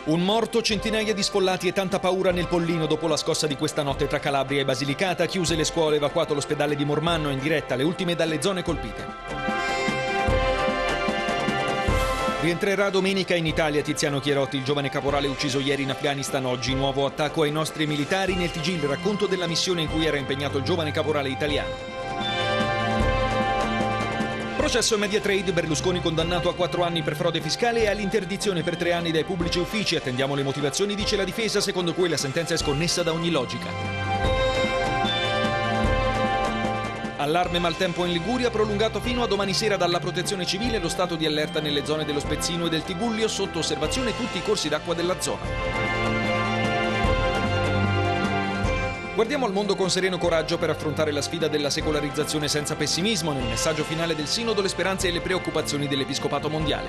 Un morto, centinaia di sfollati e tanta paura nel Pollino dopo la scossa di questa notte tra Calabria e Basilicata. Chiuse le scuole, evacuato l'ospedale di Mormanno, in diretta le ultime dalle zone colpite. Rientrerà domenica in Italia Tiziano Chierotti, il giovane caporale ucciso ieri in Afghanistan. Oggi nuovo attacco ai nostri militari. Nel TG il racconto della missione in cui era impegnato il giovane caporale italiano. Processo Mediatrade, Berlusconi condannato a 4 anni per frode fiscale e all'interdizione per 3 anni dai pubblici uffici. Attendiamo le motivazioni, dice la difesa, secondo cui la sentenza è sconnessa da ogni logica. Allarme maltempo in Liguria, prolungato fino a domani sera dalla Protezione Civile. Lo stato di allerta nelle zone dello Spezzino e del Tigullio, sotto osservazione tutti i corsi d'acqua della zona. Guardiamo al mondo con sereno coraggio per affrontare la sfida della secolarizzazione senza pessimismo. Nel messaggio finale del Sinodo, le speranze e le preoccupazioni dell'Episcopato mondiale.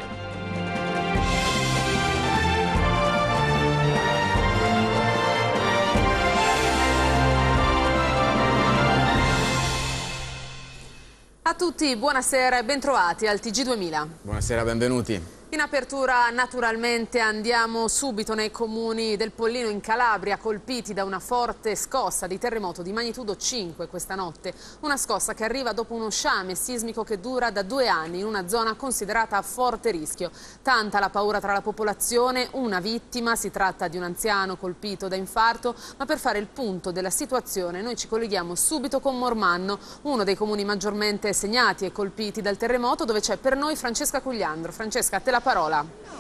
A tutti, buonasera e bentrovati al TG2000. Buonasera, benvenuti. In apertura naturalmente andiamo subito nei comuni del Pollino in Calabria, colpiti da una forte scossa di terremoto di magnitudo 5 questa notte. Una scossa che arriva dopo uno sciame sismico che dura da 2 anni in una zona considerata a forte rischio. Tanta la paura tra la popolazione, una vittima, si tratta di un anziano colpito da infarto, ma per fare il punto della situazione noi ci colleghiamo subito con Mormanno, uno dei comuni maggiormente segnati e colpiti dal terremoto, dove c'è per noi Francesca Cugliandro. Francesca, a te la parola.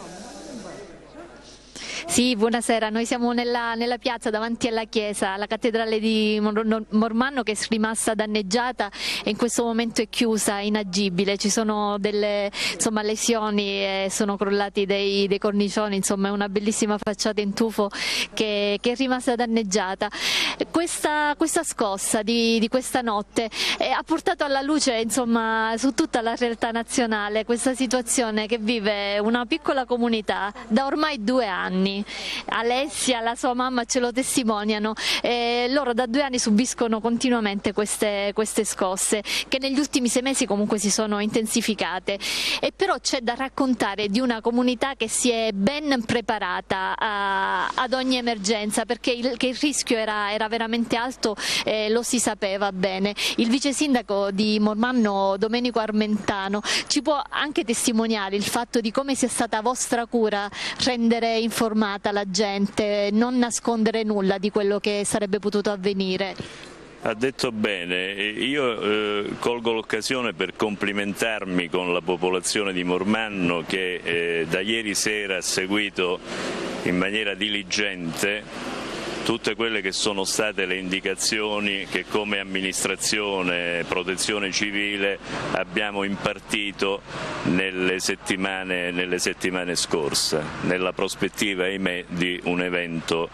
Sì, buonasera, noi siamo nella piazza davanti alla chiesa, la cattedrale di Mormanno, che è rimasta danneggiata e in questo momento è chiusa, inagibile. Ci sono delle lesioni e sono crollati dei cornicioni, insomma è una bellissima facciata in tufo che è rimasta danneggiata. Questa scossa di questa notte ha portato alla luce su tutta la realtà nazionale questa situazione che vive una piccola comunità da ormai 2 anni. Alessia, la sua mamma ce lo testimoniano, loro da 2 anni subiscono continuamente queste scosse che negli ultimi 6 mesi comunque si sono intensificate, e però c'è da raccontare di una comunità che si è ben preparata ad ogni emergenza, perché il rischio era veramente alto, lo si sapeva bene. Il vice sindaco di Mormanno, Domenico Armentano, ci può anche testimoniare il fatto di come sia stata vostra cura rendere informata la gente, non nascondere nulla di quello che sarebbe potuto avvenire. Ha detto bene, io colgo l'occasione per complimentarmi con la popolazione di Mormanno che da ieri sera ha seguito in maniera diligente tutte quelle che sono state le indicazioni che come amministrazione protezione civile abbiamo impartito nelle settimane scorse, nella prospettiva, ahimè, di un evento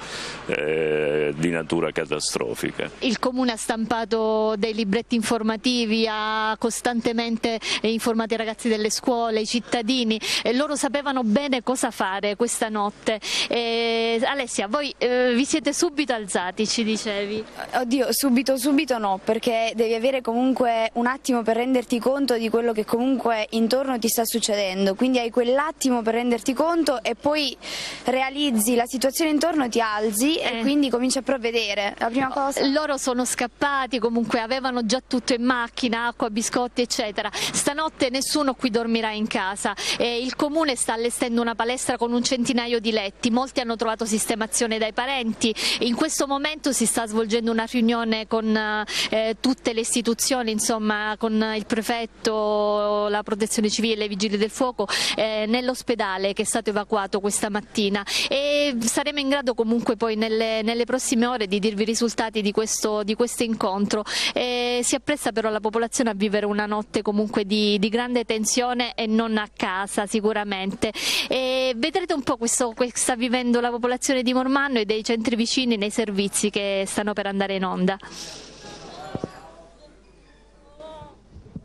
di natura catastrofica. Il Comune ha stampato dei libretti informativi, ha costantemente informato i ragazzi delle scuole, i cittadini, e loro sapevano bene cosa fare questa notte. Alessia, voi vi siete subito alzati, ci dicevi? Oddio, subito no, perché devi avere comunque un attimo per renderti conto di quello che comunque intorno ti sta succedendo, quindi hai quell'attimo per renderti conto e poi realizzi la situazione intorno, ti alzi e quindi cominci a provvedere. La prima cosa. Loro sono scappati, comunque avevano già tutto in macchina, acqua, biscotti eccetera. Stanotte nessuno qui dormirà in casa, il Comune sta allestendo una palestra con un centinaio di letti, molti hanno trovato sistemazione dai parenti. In questo momento si sta svolgendo una riunione con tutte le istituzioni, insomma con il prefetto, la protezione civile, i vigili del fuoco, nell'ospedale che è stato evacuato questa mattina, e saremo in grado comunque poi nelle prossime ore di dirvi i risultati di questo incontro. Si appresta però la popolazione a vivere una notte comunque di grande tensione e non a casa sicuramente. Vedrete un po' questo che sta vivendo la popolazione di Mormanno e dei centri vicini nei servizi che stanno per andare in onda.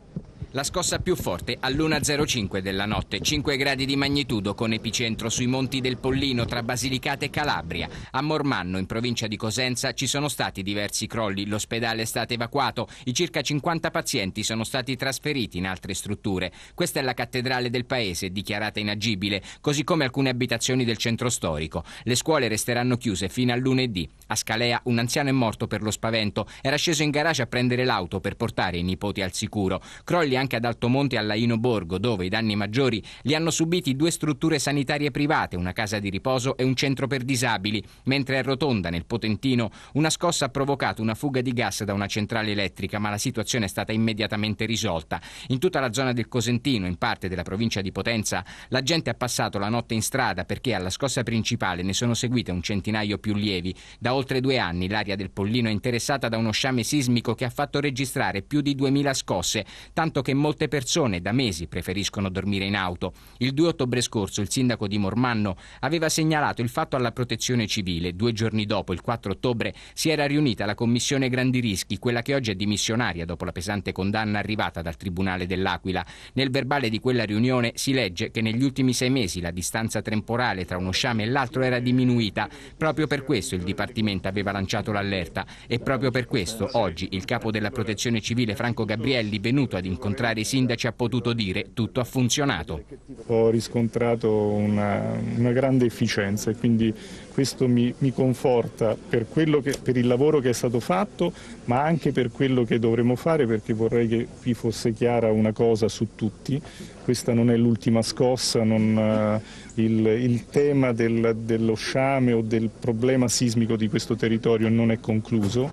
La scossa più forte all'1:05 della notte, 5 gradi di magnitudo con epicentro sui monti del Pollino tra Basilicata e Calabria. A Mormanno, in provincia di Cosenza, ci sono stati diversi crolli, l'ospedale è stato evacuato, i circa 50 pazienti sono stati trasferiti in altre strutture. Questa è la cattedrale del paese, dichiarata inagibile, così come alcune abitazioni del centro storico. Le scuole resteranno chiuse fino a lunedì. A Scalea un anziano è morto per lo spavento, era sceso in garage a prendere l'auto per portare i nipoti al sicuro. Crolli anche ad Altomonte e a Laino Borgo, dove i danni maggiori li hanno subiti 2 strutture sanitarie private, una casa di riposo e un centro per disabili, mentre a Rotonda, nel Potentino, una scossa ha provocato una fuga di gas da una centrale elettrica, ma la situazione è stata immediatamente risolta. In tutta la zona del Cosentino, in parte della provincia di Potenza, la gente ha passato la notte in strada perché alla scossa principale ne sono seguite un centinaio più lievi. Da oltre 2 anni l'area del Pollino è interessata da uno sciame sismico che ha fatto registrare più di 2000 scosse, tanto che molte persone da mesi preferiscono dormire in auto. Il 2 ottobre scorso il sindaco di Mormanno aveva segnalato il fatto alla Protezione Civile. 2 giorni dopo, il 4 ottobre, si era riunita la commissione grandi rischi, quella che oggi è dimissionaria dopo la pesante condanna arrivata dal Tribunale dell'Aquila. Nel verbale di quella riunione si legge che negli ultimi 6 mesi la distanza temporale tra uno sciame e l'altro era diminuita. Proprio per questo il Dipartimento aveva lanciato l'allerta e proprio per questo oggi il capo della Protezione Civile Franco Gabrielli, venuto ad incontrare i sindaci, ha potuto dire tutto ha funzionato. Ho riscontrato una grande efficienza e quindi questo mi conforta per il lavoro che è stato fatto, ma anche per quello che dovremo fare, perché vorrei che qui fosse chiara una cosa su tutti: questa non è l'ultima scossa, il tema dello sciame o del problema sismico di questo territorio non è concluso.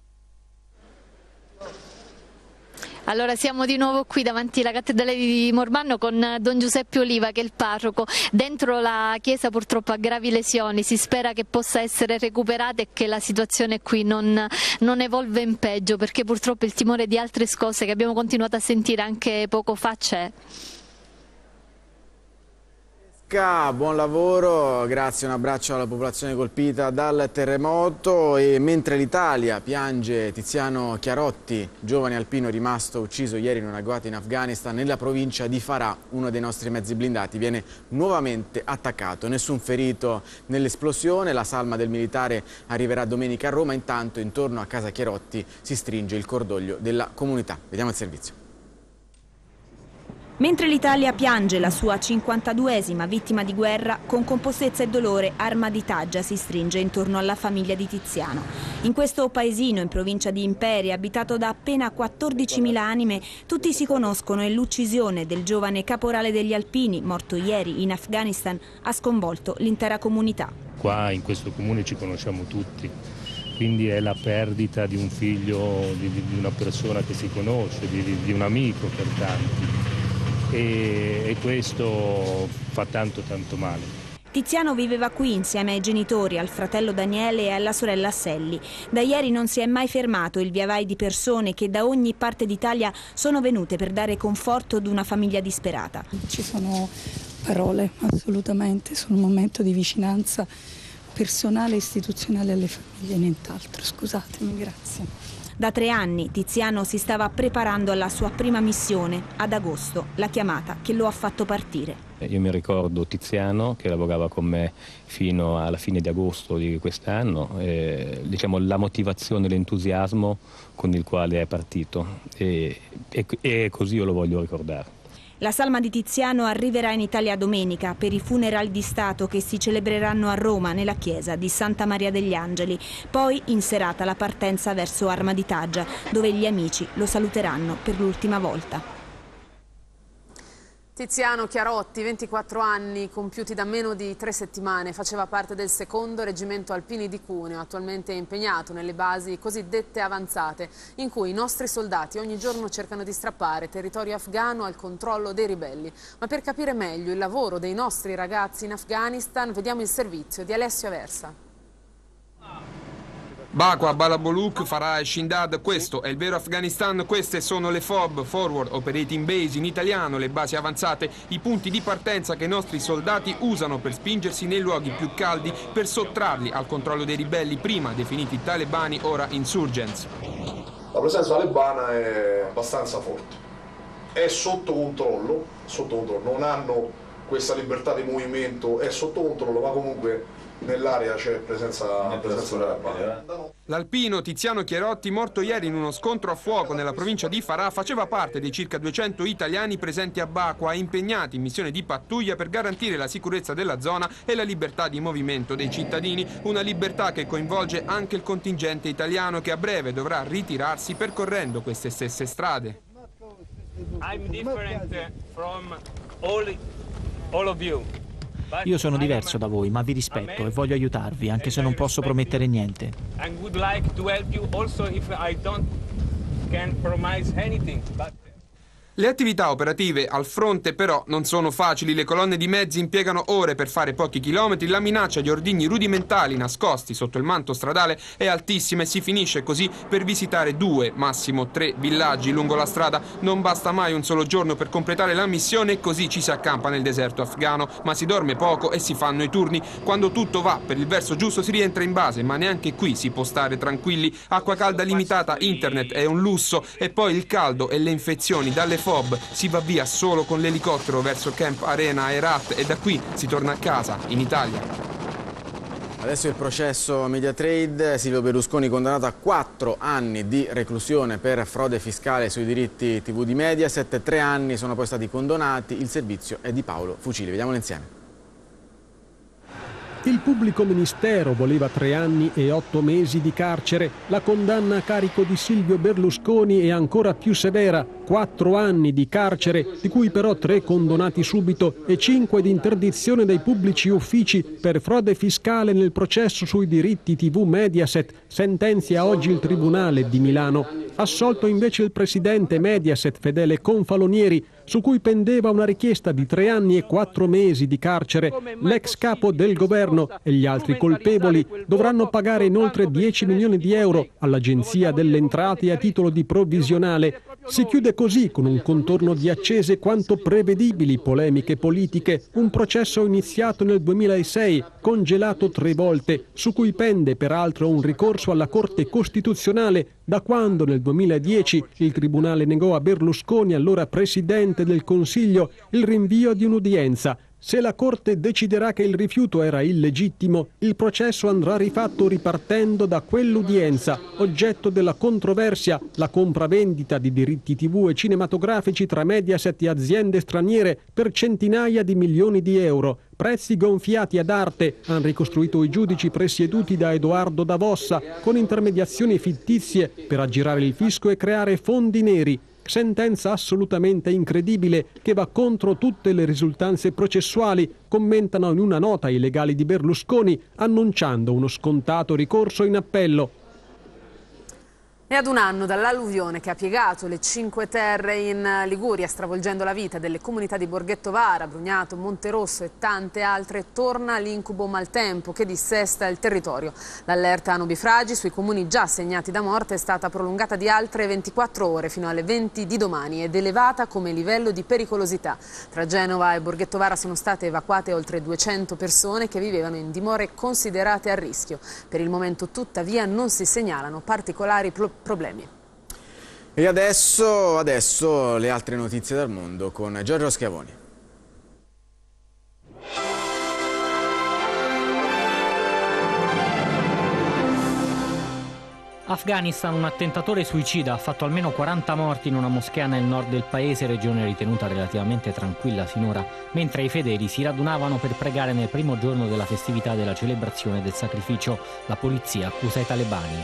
Allora siamo di nuovo qui davanti alla cattedrale di Mormanno con Don Giuseppe Oliva, che è il parroco. Dentro la chiesa purtroppo ha gravi lesioni, si spera che possa essere recuperata e che la situazione qui non evolva in peggio, perché purtroppo il timore di altre scosse che abbiamo continuato a sentire anche poco fa c'è. Buon lavoro, grazie, un abbraccio alla popolazione colpita dal terremoto. E mentre l'Italia piange Tiziano Chiarotti, giovane alpino rimasto ucciso ieri in un agguato in Afghanistan, nella provincia di Farah uno dei nostri mezzi blindati viene nuovamente attaccato. Nessun ferito nell'esplosione, la salma del militare arriverà domenica a Roma. Intanto intorno a casa Chiarotti si stringe il cordoglio della comunità. Vediamo il servizio. Mentre l'Italia piange la sua 52esima vittima di guerra, con compostezza e dolore Arma di Taggia si stringe intorno alla famiglia di Tiziano. In questo paesino, in provincia di Imperi, abitato da appena 14.000 anime, tutti si conoscono e l'uccisione del giovane caporale degli alpini, morto ieri in Afghanistan, ha sconvolto l'intera comunità. Qua in questo comune ci conosciamo tutti, quindi è la perdita di un figlio, di una persona che si conosce, di un amico per tanti. E questo fa tanto male. Tiziano viveva qui insieme ai genitori, al fratello Daniele e alla sorella Selli. Da ieri non si è mai fermato il viavai di persone che da ogni parte d'Italia sono venute per dare conforto ad una famiglia disperata. Ci sono parole, assolutamente, sono un momento di vicinanza personale e istituzionale alle famiglie, nient'altro. Scusatemi, grazie. Da 3 anni Tiziano si stava preparando alla sua prima missione, ad agosto, la chiamata che lo ha fatto partire. Io mi ricordo Tiziano che lavorava con me fino alla fine di agosto di quest'anno, diciamo la motivazione, l'entusiasmo con il quale è partito e così io lo voglio ricordare. La salma di Tiziano arriverà in Italia domenica per i funerali di Stato che si celebreranno a Roma nella chiesa di Santa Maria degli Angeli. Poi in serata la partenza verso Arma di Taggia, dove gli amici lo saluteranno per l'ultima volta. Tiziano Chiarotti, 24 anni, compiuti da meno di 3 settimane, faceva parte del 2° Reggimento Alpini di Cuneo, attualmente è impegnato nelle basi cosiddette avanzate, in cui i nostri soldati ogni giorno cercano di strappare territorio afghano al controllo dei ribelli. Ma per capire meglio il lavoro dei nostri ragazzi in Afghanistan, vediamo il servizio di Alessio Aversa. Bakwa, Balaboluk, Farah e Shindad, questo è il vero Afghanistan, queste sono le FOB, Forward Operating Base in italiano, le basi avanzate, i punti di partenza che i nostri soldati usano per spingersi nei luoghi più caldi per sottrarli al controllo dei ribelli, prima definiti talebani, ora insurgents. La presenza talebana è abbastanza forte. è sotto controllo, non hanno questa libertà di movimento, è sotto controllo, ma comunque nell'area c'è presenza della. L'alpino Tiziano Chierotti, morto ieri in uno scontro a fuoco nella provincia di Farah, faceva parte dei circa 200 italiani presenti a Bakwa, impegnati in missione di pattuglia per garantire la sicurezza della zona e la libertà di movimento dei cittadini, una libertà che coinvolge anche il contingente italiano che a breve dovrà ritirarsi percorrendo queste stesse strade. I'm different from all of you. Io sono diverso da voi, ma vi rispetto e voglio aiutarvi, anche se non posso promettere niente. Le attività operative al fronte però non sono facili, le colonne di mezzi impiegano ore per fare pochi chilometri, la minaccia di ordigni rudimentali nascosti sotto il manto stradale è altissima e si finisce così per visitare 2, massimo 3 villaggi lungo la strada. Non basta mai un solo giorno per completare la missione e così ci si accampa nel deserto afghano, ma si dorme poco e si fanno i turni. Quando tutto va per il verso giusto si rientra in base, ma neanche qui si può stare tranquilli. Acqua calda limitata, internet è un lusso e poi il caldo e le infezioni dalle FOB. Si va via solo con l'elicottero verso Camp Arena a Herat e da qui si torna a casa, in Italia. Adesso il processo Mediatrade, Silvio Berlusconi condannato a 4 anni di reclusione per frode fiscale sui diritti TV di Mediaset, 3 anni sono poi stati condonati, il servizio è di Paolo Fucili. Vediamolo insieme. Il pubblico ministero voleva 3 anni e 8 mesi di carcere. La condanna a carico di Silvio Berlusconi è ancora più severa, 4 anni di carcere, di cui però 3 condonati subito e 5 di interdizione dai pubblici uffici per frode fiscale nel processo sui diritti TV Mediaset, sentenzia oggi il Tribunale di Milano. Assolto invece il presidente Mediaset Fedele Confalonieri, su cui pendeva una richiesta di 3 anni e 4 mesi di carcere. L'ex capo del governo e gli altri colpevoli dovranno pagare inoltre 10 milioni di euro all'Agenzia delle Entrate a titolo di provvisionale. Si chiude così, con un contorno di accese quanto prevedibili polemiche politiche, un processo iniziato nel 2006, congelato 3 volte, su cui pende peraltro un ricorso alla Corte Costituzionale, da quando nel 2010 il Tribunale negò a Berlusconi, allora Presidente del Consiglio, il rinvio di un'udienza. Se la Corte deciderà che il rifiuto era illegittimo, il processo andrà rifatto ripartendo da quell'udienza, oggetto della controversia, la compravendita di diritti TV e cinematografici tra Mediaset e aziende straniere per centinaia di milioni di euro. Prezzi gonfiati ad arte, hanno ricostruito i giudici presieduti da Edoardo Davossa, con intermediazioni fittizie per aggirare il fisco e creare fondi neri. Sentenza assolutamente incredibile che va contro tutte le risultanze processuali, commentano in una nota i legali di Berlusconi, annunciando uno scontato ricorso in appello. E ad un anno dall'alluvione che ha piegato le Cinque Terre in Liguria, stravolgendo la vita delle comunità di Borghetto Vara, Brugnato, Monterosso e tante altre, torna l'incubo maltempo che dissesta il territorio. L'allerta nubifragi sui comuni già segnati da morte è stata prolungata di altre 24 ore fino alle 20 di domani ed elevata come livello di pericolosità. Tra Genova e Borghetto Vara sono state evacuate oltre 200 persone che vivevano in dimore considerate a rischio. Per il momento tuttavia non si segnalano particolari problemi. E adesso le altre notizie dal mondo con Giorgio Schiavoni. Afghanistan, un attentatore suicida ha fatto almeno 40 morti in una moschea nel nord del paese, regione ritenuta relativamente tranquilla finora, mentre i fedeli si radunavano per pregare nel primo giorno della festività della celebrazione del sacrificio. La polizia accusa i talebani.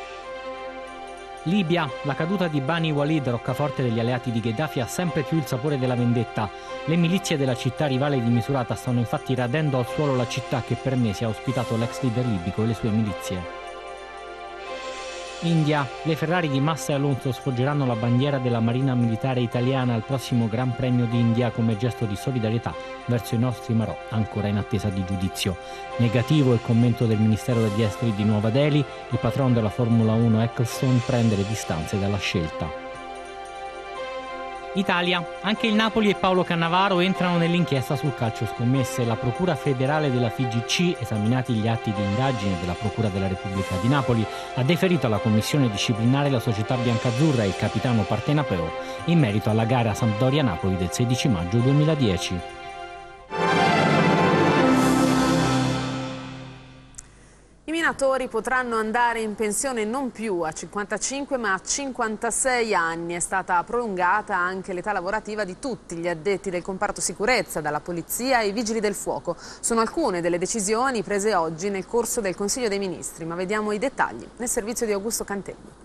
Libia, la caduta di Bani Walid, roccaforte degli alleati di Gheddafi, ha sempre più il sapore della vendetta. Le milizie della città rivale di Misurata stanno infatti radendo al suolo la città che per mesi ha ospitato l'ex leader libico e le sue milizie. India, le Ferrari di Massa e Alonso sfoggeranno la bandiera della Marina Militare Italiana al prossimo Gran Premio d'India come gesto di solidarietà verso i nostri marò ancora in attesa di giudizio. Negativo il commento del Ministero degli Esteri di Nuova Delhi, il patron della Formula 1 Ecclestone prende le distanze dalla scelta. Italia. Anche il Napoli e Paolo Cannavaro entrano nell'inchiesta sul calcio scommesse. La Procura federale della FIGC, esaminati gli atti di indagine della Procura della Repubblica di Napoli, ha deferito alla commissione disciplinare la società biancazzurra e il capitano Partenapeo in merito alla gara Sampdoria-Napoli del 16 maggio 2010. I minatori potranno andare in pensione non più a 55 ma a 56 anni. È stata prolungata anche l'età lavorativa di tutti gli addetti del comparto sicurezza, dalla polizia ai vigili del fuoco. Sono alcune delle decisioni prese oggi nel corso del Consiglio dei Ministri, ma vediamo i dettagli nel servizio di Augusto Cantelli.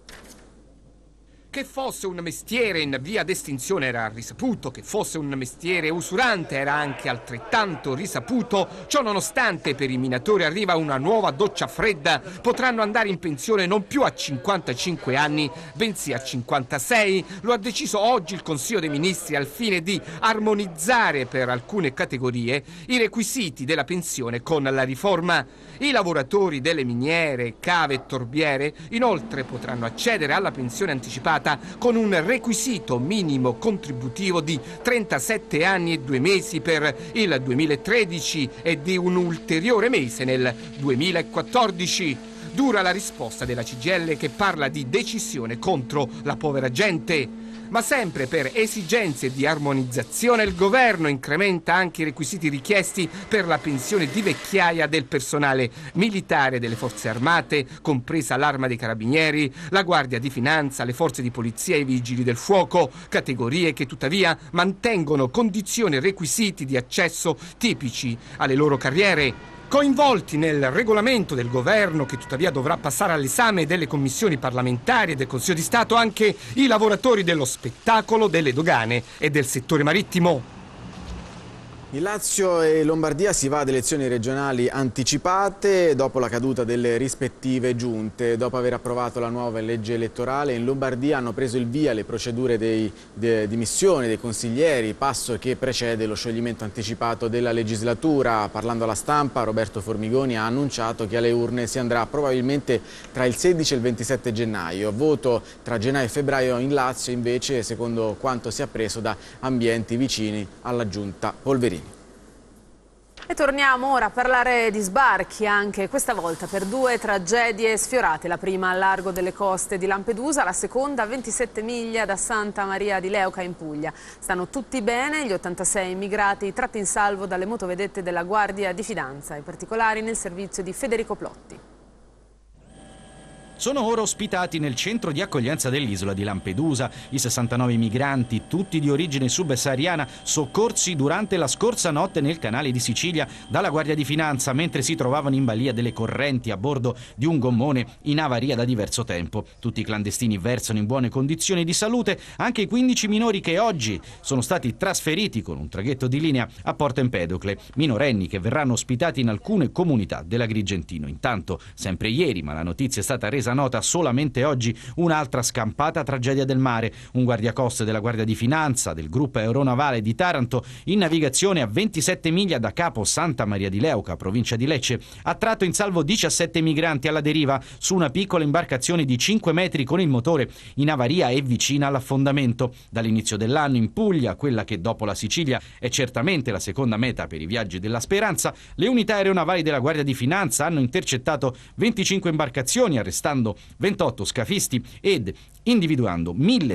Che fosse un mestiere in via d'estinzione era risaputo, che fosse un mestiere usurante era anche altrettanto risaputo. Ciò nonostante, per i minatori arriva una nuova doccia fredda. Potranno andare in pensione non più a 55 anni, bensì a 56. Lo ha deciso oggi il Consiglio dei Ministri al fine di armonizzare per alcune categorie i requisiti della pensione con la riforma. I lavoratori delle miniere, cave e torbiere inoltre potranno accedere alla pensione anticipata con un requisito minimo contributivo di 37 anni e 2 mesi per il 2013 e di un ulteriore mese nel 2014. Dura la risposta della CGIL, che parla di decisione contro la povera gente. Ma sempre per esigenze di armonizzazione il governo incrementa anche i requisiti richiesti per la pensione di vecchiaia del personale militare delle forze armate, compresa l'Arma dei Carabinieri, la Guardia di Finanza, le forze di polizia e i vigili del fuoco, categorie che tuttavia mantengono condizioni e requisiti di accesso tipici alle loro carriere. Coinvolti nel regolamento del governo, che tuttavia dovrà passare all'esame delle commissioni parlamentari e del Consiglio di Stato, anche i lavoratori dello spettacolo, delle dogane e del settore marittimo. In Lazio e Lombardia si va ad elezioni regionali anticipate dopo la caduta delle rispettive giunte. Dopo aver approvato la nuova legge elettorale, in Lombardia hanno preso il via le procedure di dimissioni dei consiglieri, passo che precede lo scioglimento anticipato della legislatura. Parlando alla stampa, Roberto Formigoni ha annunciato che alle urne si andrà probabilmente tra il 16 e il 27 gennaio. Voto tra gennaio e febbraio in Lazio, invece, secondo quanto si è appreso da ambienti vicini alla giunta Polverini. E torniamo ora a parlare di sbarchi, anche questa volta per 2 tragedie sfiorate. La prima al largo delle coste di Lampedusa, la seconda a 27 miglia da Santa Maria di Leuca in Puglia. Stanno tutti bene gli 86 immigrati tratti in salvo dalle motovedette della Guardia di Finanza. I particolari nel servizio di Federico Plotti. Sono ora ospitati nel centro di accoglienza dell'isola di Lampedusa i 69 migranti, tutti di origine subsahariana, soccorsi durante la scorsa notte nel canale di Sicilia dalla Guardia di Finanza, mentre si trovavano in balia delle correnti a bordo di un gommone in avaria da diverso tempo. Tutti i clandestini versano in buone condizioni di salute, anche i 15 minori che oggi sono stati trasferiti con un traghetto di linea a Porto Empedocle, minorenni che verranno ospitati in alcune comunità dell'Agrigentino. Intanto, sempre ieri, ma la notizia è stata resa nota solamente oggi, un'altra scampata tragedia del mare. Un guardiacoste della Guardia di Finanza del gruppo aeronavale di Taranto, in navigazione a 27 miglia da Capo Santa Maria di Leuca, provincia di Lecce, ha tratto in salvo 17 migranti alla deriva su una piccola imbarcazione di 5 metri con il motore in avaria e vicina all'affondamento. Dall'inizio dell'anno in Puglia, quella che dopo la Sicilia è certamente la seconda meta per i viaggi della speranza, le unità aeronavali della Guardia di Finanza hanno intercettato 25 imbarcazioni, arrestando 28 scafisti ed individuando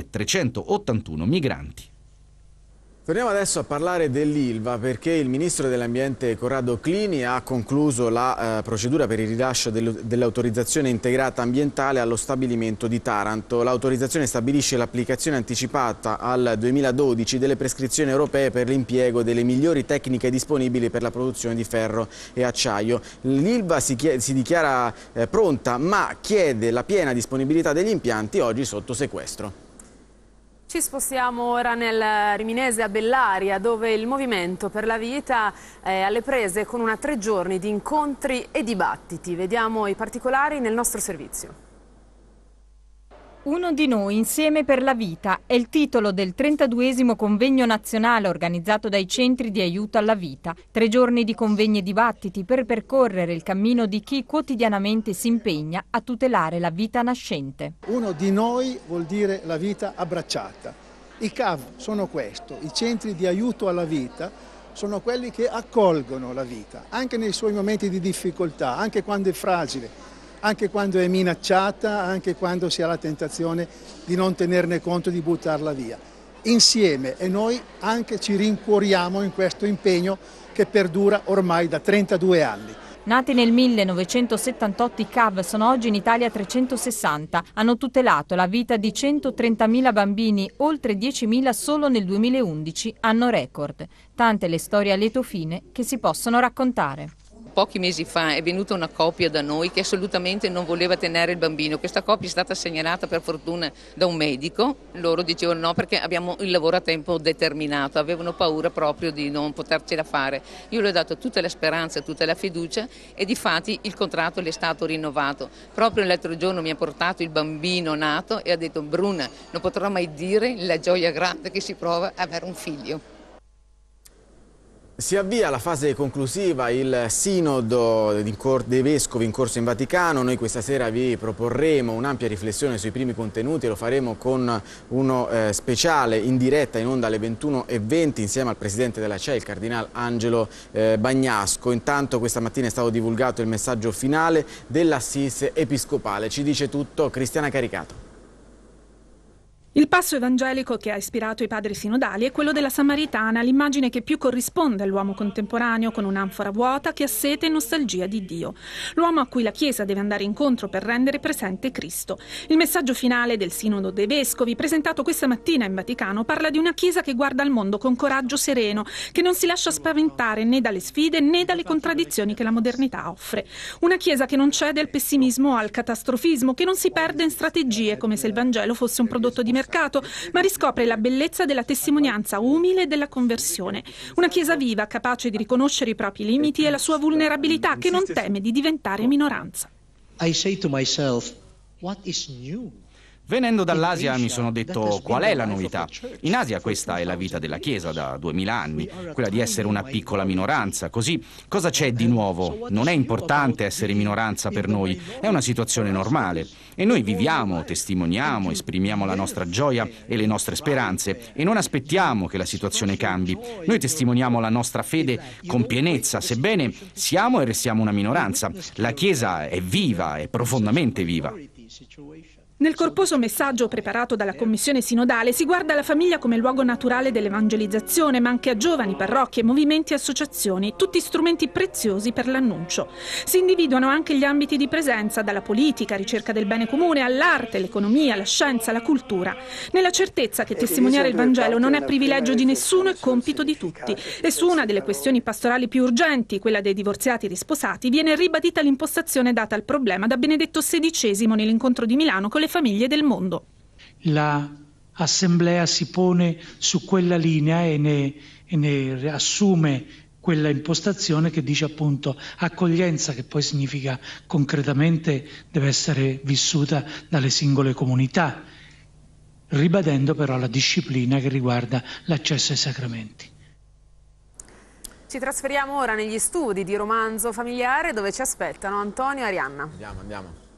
1381 migranti. Torniamo adesso a parlare dell'Ilva, perché il ministro dell'Ambiente Corrado Clini ha concluso la procedura per il rilascio dell'autorizzazione integrata ambientale allo stabilimento di Taranto. L'autorizzazione stabilisce l'applicazione anticipata al 2012 delle prescrizioni europee per l'impiego delle migliori tecniche disponibili per la produzione di ferro e acciaio. L'Ilva si dichiara pronta, ma chiede la piena disponibilità degli impianti oggi sotto sequestro. Ci spostiamo ora nel riminese a Bellaria, dove il Movimento per la Vita è alle prese con 3 giorni di incontri e dibattiti. Vediamo i particolari nel nostro servizio. Uno di noi insieme per la vita è il titolo del 32esimo convegno nazionale organizzato dai centri di aiuto alla vita. 3 giorni di convegni e dibattiti per percorrere il cammino di chi quotidianamente si impegna a tutelare la vita nascente. Uno di noi vuol dire la vita abbracciata. I CAV sono questo, i centri di aiuto alla vita sono quelli che accolgono la vita, anche nei suoi momenti di difficoltà, anche quando è fragile, anche quando è minacciata, anche quando si ha la tentazione di non tenerne conto, di buttarla via. Insieme, e noi anche ci rincuoriamo in questo impegno che perdura ormai da 32 anni. Nati nel 1978, i CAV sono oggi in Italia 360. Hanno tutelato la vita di 130.000 bambini, oltre 10.000 solo nel 2011, anno record. Tante le storie a lieto fine che si possono raccontare. Pochi mesi fa è venuta una coppia da noi che assolutamente non voleva tenere il bambino. Questa coppia è stata segnalata per fortuna da un medico. Loro dicevano no perché abbiamo il lavoro a tempo determinato, avevano paura proprio di non potercela fare. Io le ho dato tutta la speranza, tutta la fiducia e difatti il contratto le è stato rinnovato. Proprio l'altro giorno mi ha portato il bambino nato e ha detto: Bruna, non potrò mai dire la gioia grande che si prova ad avere un figlio. Si avvia la fase conclusiva, il Sinodo dei Vescovi in corso in Vaticano. Noi questa sera vi proporremo un'ampia riflessione sui primi contenuti e lo faremo con uno speciale in diretta in onda alle 21:20 insieme al Presidente della CEI, il Cardinal Angelo Bagnasco. Intanto questa mattina è stato divulgato il messaggio finale dell'Assise Episcopale. Ci dice tutto Cristiana Caricato. Il passo evangelico che ha ispirato i padri sinodali è quello della Samaritana, l'immagine che più corrisponde all'uomo contemporaneo, con un'anfora vuota che ha sete e nostalgia di Dio. L'uomo a cui la Chiesa deve andare incontro per rendere presente Cristo. Il messaggio finale del Sinodo dei Vescovi, presentato questa mattina in Vaticano, parla di una Chiesa che guarda al mondo con coraggio sereno, che non si lascia spaventare né dalle sfide né dalle contraddizioni che la modernità offre. Una Chiesa che non cede al pessimismo o al catastrofismo, che non si perde in strategie come se il Vangelo fosse un prodotto di mercato, ma riscopre la bellezza della testimonianza umile e della conversione. Una Chiesa viva, capace di riconoscere i propri limiti e la sua vulnerabilità, che non teme di diventare minoranza. I say to myself, what is new? Venendo dall'Asia mi sono detto: qual è la novità? In Asia questa è la vita della Chiesa da 2000 anni, quella di essere una piccola minoranza. Così cosa c'è di nuovo? Non è importante essere minoranza per noi, è una situazione normale. E noi viviamo, testimoniamo, esprimiamo la nostra gioia e le nostre speranze e non aspettiamo che la situazione cambi. Noi testimoniamo la nostra fede con pienezza, sebbene siamo e restiamo una minoranza. La Chiesa è viva, è profondamente viva. Nel corposo messaggio preparato dalla Commissione Sinodale si guarda alla famiglia come luogo naturale dell'evangelizzazione, ma anche a giovani, parrocchie, movimenti e associazioni, tutti strumenti preziosi per l'annuncio. Si individuano anche gli ambiti di presenza, dalla politica, ricerca del bene comune, all'arte, l'economia, la scienza, la cultura, nella certezza che testimoniare il Vangelo non è privilegio di nessuno, è compito di tutti. E su una delle questioni pastorali più urgenti, quella dei divorziati risposati, viene ribadita l'impostazione data al problema da Benedetto XVI nell'incontro di Milano con le famiglie del mondo. L'Assemblea si pone su quella linea e ne assume quella impostazione che dice appunto accoglienza, che poi significa concretamente deve essere vissuta dalle singole comunità, ribadendo però la disciplina che riguarda l'accesso ai sacramenti. Ci trasferiamo ora negli studi di Romanzo Familiare, dove ci aspettano Antonio e Arianna. Andiamo.